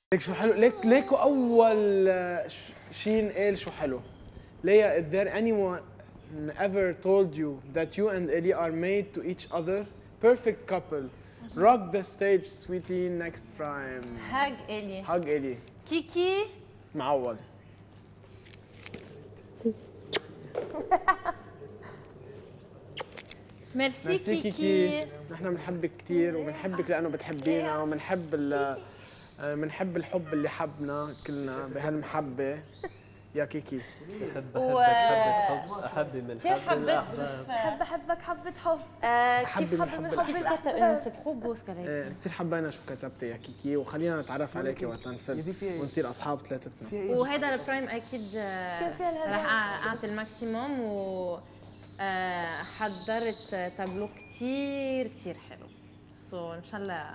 ليك شو حلو، ليكو اول شيء قال شو حلو. ليا, is there anyone ever told you that you and Ellie are made to each other? Perfect couple. Rock the stage, sweetie, next prime. هاج إلي. Hug Ellie. كيكي. معوض. ميرسي كيكي. نحن بنحبك كثير وبنحبك لانه بتحبينا وبنحب بنحب الحب اللي حبنا كلنا بهالمحبه يا كيكي. بحبك حبة حب، أحبي من حب الأحباب. بحبك حبة حب. كيف حب من حب كيف كتب الأحباب. إنه ستخو بوس كذا. كثير حبينا شو كتبتي يا كيكي وخلينا نتعرف عليكي وقت نفل ونصير اصحاب ثلاثتنا. وهيدا البرايم اكيد رح اعطي الماكسيموم و حضرت تابلو كثير حلو. سو ان شاء الله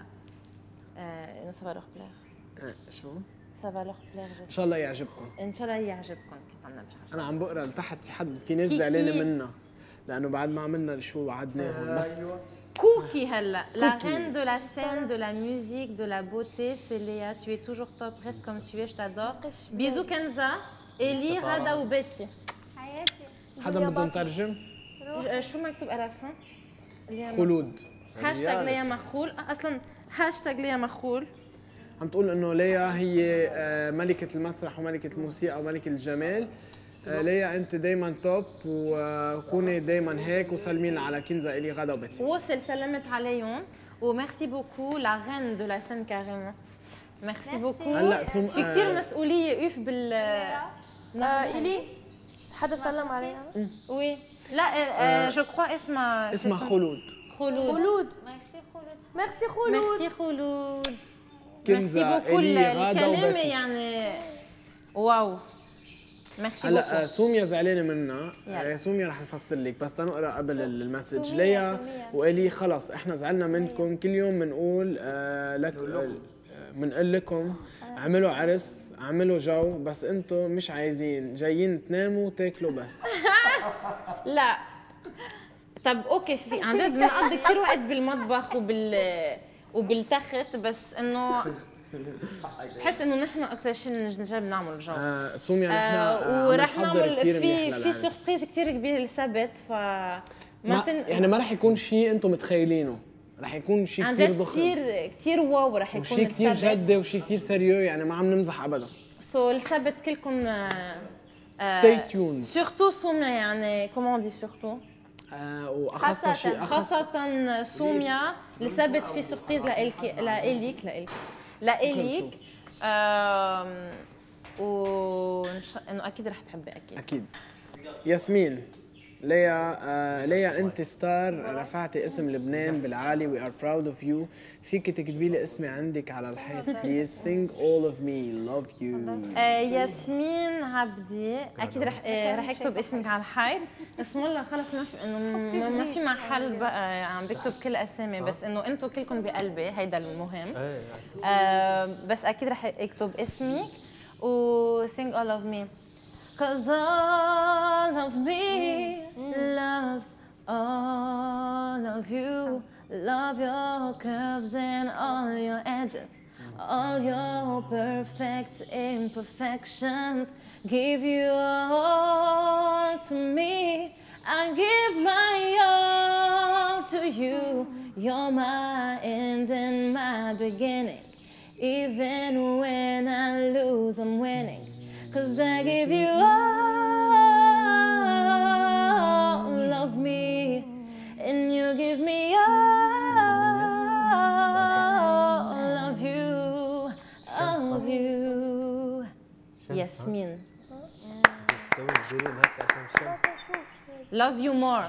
انه سافا لوغ بلاغ. شو؟ سافا لوغ بلاغ. ان شاء الله يعجبكم. ان شاء الله يعجبكم. كنت عم نبشر. انا عم بقرا لتحت في حد في ناس زعلانه منا لانه بعد ما عملنا شو وعدناهم بس. كوكي هلا. La reine de la scène, de la musique, de la beauté, c'est Léa. Tu es toujours top, reste comme tu es, je t'adore. Bisous Kenza, Ellie, Rada وبيتي. حياتي. حدا بده يترجم؟ شو مكتوب à la fin؟ خلود. هاشتاج ليا مخول. اصلا هاشتاج ليا مخول. عم تقول انه ليا هي ملكة المسرح وملكة الموسيقى وملكة الجمال. ليا انت دايما توب وكوني دايما هيك وسلمين على كنزة الي غدا وبيتي. وصل سلمت عليهم وميرسي بوكو لا رين دو لا سين كاريمون. ميرسي بوكو. هلا في كثير مسؤولية اوف بال إلي حدا سلم علينا؟ وي لا جو كخوا اسمها خلود. خلود. ميرسي خلود. ميرسي خلود. كنزة الي غدا وبيتي. يعني واو. ميرسي هلا سوميا زعلانه منا. سوميا رح نفصل لك بس تنقرا قبل المسج. ليا والي خلص احنا زعلنا منكم. كل يوم بنقول لك بنقول لكم اعملوا عرس اعملوا جو بس انتم مش عايزين جايين تناموا وتاكلوا بس. لا طب اوكي في عن جد بنقضي كثير وقت بالمطبخ وبالتخت بس انه بحس انه نحن اكثر شيء نجرب نعمل جو. سوميا نحن ورح نعمل في سربريز كثير كبير السبت ف يعني ما رح يكون شيء انتم متخيلينه. رح يكون شيء كثير ضخم كثير واو. رح يكون شيء كثير جدي وشيء كثير سيريو يعني ما عم نمزح ابدا. سو السبت كلكم ستي تيون. سورتو سوميا يعني كومون دي سورتو واخص شيء خاصة سوميا السبت في سربريز لإليك انه اكيد رح تحبي اكيد. ياسمين ليا انت ستار رفعتي اسم لبنان بالعالي. وي ار براود اوف يو. فيك تكتبي لي اسمي عندك على الحيط بليز. سينج اول اوف مي لاف يو. ياسمين عبدي اكيد رح اكتب اسمك على الحيط. اسم الله خلص ما في انه ما في محل بقى عم بكتب كل اسامي بس انه انتم كلكم بقلبي هيدا المهم. بس اكيد رح اكتب اسمك و sing all of me. Cause all of me loves all of you. Love your curves and all your edges, all your perfect imperfections. Give you all to me. I give my all to you. You're my end and my beginning. Even when I lose, I'm winning. Cause I give you all of me, and you give me all of you, all of you. ياسمين. Love you more.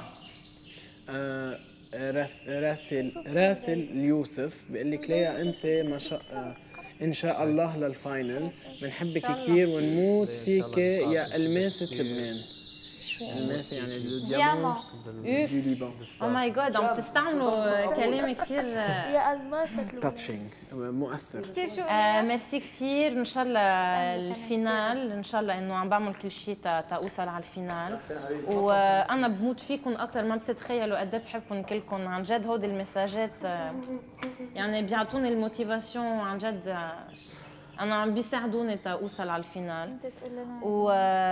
راسل اليوسف بيقول لك ليا انت ما شاء ان شاء الله للفاينل. بنحبك كثير ونموت فيك يا الماسة لبنان. الماسة يعني الديامون دو ليبان. او ماي جاد عم تستعملوا كلام كثير يا الماسة لبنان. تاتشينج مؤثر. ميرسي كثير. ان شاء الله الفينال ان شاء الله انه عم بعمل كل شيء اوصل على الفينال. وانا بموت فيكم اكثر ما بتتخيلوا قد ايه بحبكم كلكم عن جد. هودي المساجات يعني بيعطوني الموتيفاسيون عن جد انا عم بيساعدوني اوصل على الفينال. انت تقول لنا و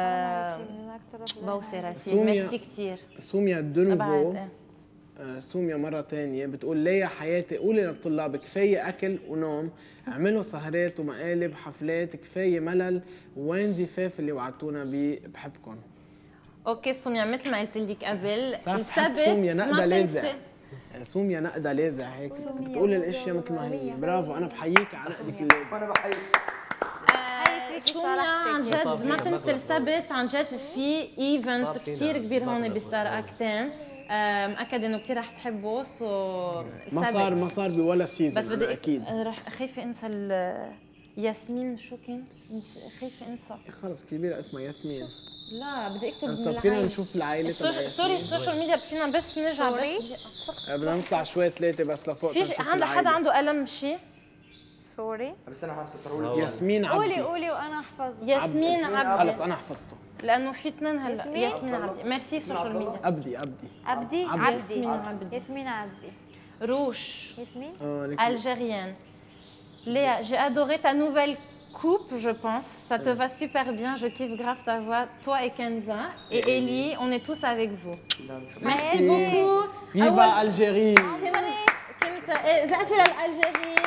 بوسي راسي، سوميا. ميرسي كثير. سوميا دونوفو. سوميا مرة تانية بتقول لي يا حياتي قولي للطلاب كفاية أكل ونوم، اعملوا سهرات ومقالب حفلات، كفاية ملل، وين زفاف اللي وعدتونا بيه، بحبكم. اوكي سوميا، مثل ما قلت لك قبل السبت سوميا نقدة لاذع. سوميا نقدة لاذع هيك بتقول الاشياء مثل ما هي. برافو، أنا بحييك على نقدك اللاذع. انا بحييك. سوميا عن جد ما تنسي السبت، عن جد في ايفنت كثير كبير هون بستار اكتان، مأكد انه كثير رح تحبه. ما صار بولا سيزون. بس بدي اكيد رح خايفه انسى ياسمين. شو كان؟ خايفه انسى. خلص كبيرة اسمها ياسمين. لا بدي اكتب. طب فينا نشوف العائلة سوري السوشيال ميديا فينا بس نرجع بس. بدنا نطلع شوي ثلاثة بس لفوق. في عندك حدا عنده قلم شيء؟ سوري بس انا حافتكروا ياسمين عبدي. قولي وانا احفظ. ياسمين عبدي. خلص انا حفظته لانه في اثنين هلا. ياسمين عبدي. ميرسي سوشيال ميديا. عبدي ياسمين عبدي. روش. ياسمين Algérienne. Léa, j'ai adoré ta nouvelle coupe, je pense. Ça te va super bien. Je kiffe grave ta voix. Toi et Kenza et Ellie, on est tous avec vous. Merci beaucoup. فيفا الجيري. كنت زقفة للألجيري.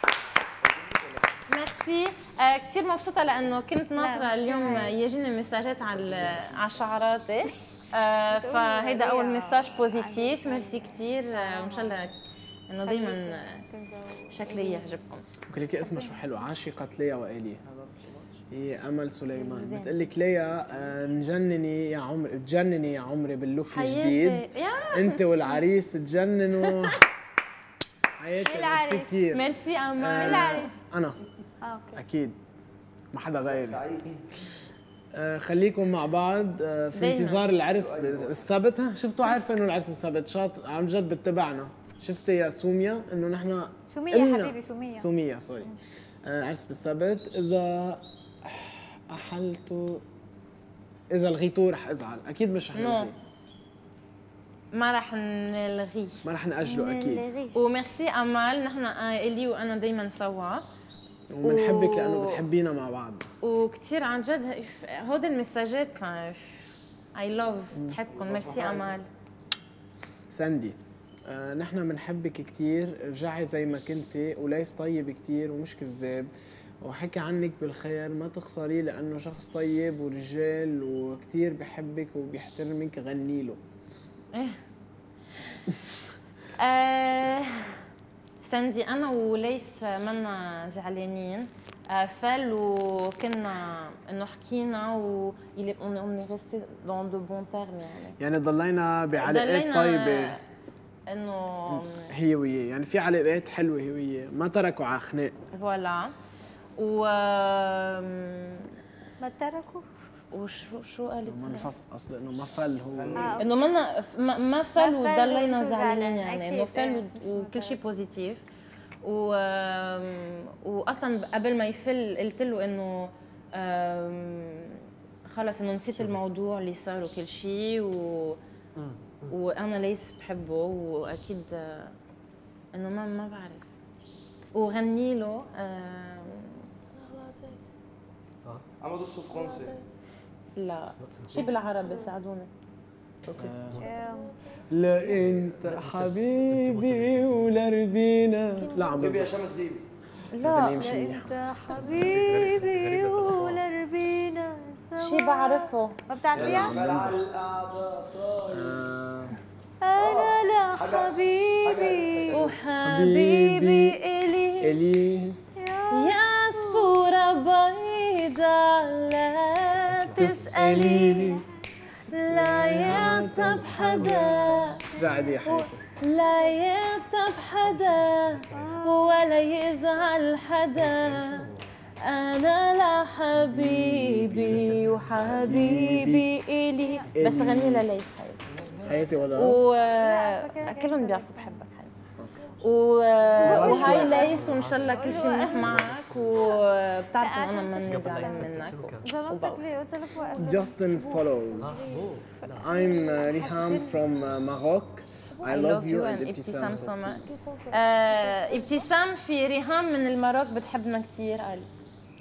ميرسي. كثير مبسوطة لأنه كنت ناطرة اليوم يجيني مساجات على شعراتي. فهيدا أول مساج بوزيتيف. ميرسي كثير. وإن شاء الله إنه دايما شكلي يعجبكم. لك اسمها شو حلو، عاشقة ليا وإلي. هي أمل سليمان بتقول لك ليا نجنني يا عمري، تجنني يا عمري باللوك الجديد. أنت والعريس تجننوا. حياتي ميرسي كثير. ميرسي أمل. العريس أنا أكيد ما حدا غيري. خليكم مع بعض في انتظار العرس السبت. شفتوا عارفة إنه العرس السبت شاط عن جد بتبعنا. شفتي يا سوميا إنه نحن سومية حبيبي سومية سوري. عرس بالسبت. إذا أحلتوا إذا لغيتوه رح أزعل. أكيد مش رح نلغيه. ما رح نلغيه. ما رح نأجله أكيد. وميرسي أمال، نحن إلي وأنا دايما سوا. وبنحبك لأنه بتحبينا مع بعض. وكثير عن جد هودي المساجات I love. بحبكم. ميرسي أمال. ساندي نحن بنحبك كثير، رجعي زي ما كنتي، وليس طيب كثير ومش كذاب، وحكي عنك بالخير، ما تخسريه لأنه شخص طيب ورجال وكثير بحبك وبيحترمك. غني له. ساندي أنا وليس منا زعلانين. فال وكنا إنه حكينا و on est resté dans de bons termes يعني ضلينا بعلاقات طيبة. إنه هي وياه، يعني في علاقات حلوة هي وياه، ما تركوا على خناق. فوالا. و ما تركوا. وشو قالت؟ ما انفصل اصلا، انه ما فل هو. انه ما فل وضلينا زعلانين، يعني انه فل وكل شيء بوزيتيف. واصلا قبل ما يفل قلت له انه خلص انه نسيت الموضوع اللي صار وكل شيء وانا ليس بحبه، واكيد انه ما بعرف. وغني له عم بدوس فرنسي. لا شي بالعربي ساعدوني. لا انت حبيبي ولا ربينا. لا عم بيبي يا شمس ديبي. لا انت حبيبي ولا ربينا سوا. شي بعرفه. ما بتعرفيها؟ انا لا حبيبي وحبيبي الي يا عصفورة بيضة لا تسأليني، لا يعتب حدا بعدي يا حياتي، لا يعتب حدا ولا يزعل حدا. أنا لحبيبي وحبيبي إلي. بس غني لليس حياتي ولا كلهم بيعرفوا بحبك وهاي ليس، وإن شاء الله كل شيء منيح معك، وبتعرف إنه أنا ماني زعلان منك. ظلمتك ليه؟ قلت لك وقف. Justin follows. I'm Riham from Maroc. I love you and ابتسام so much. ابتسام في ريهام من الماروك بتحبنا كثير. قال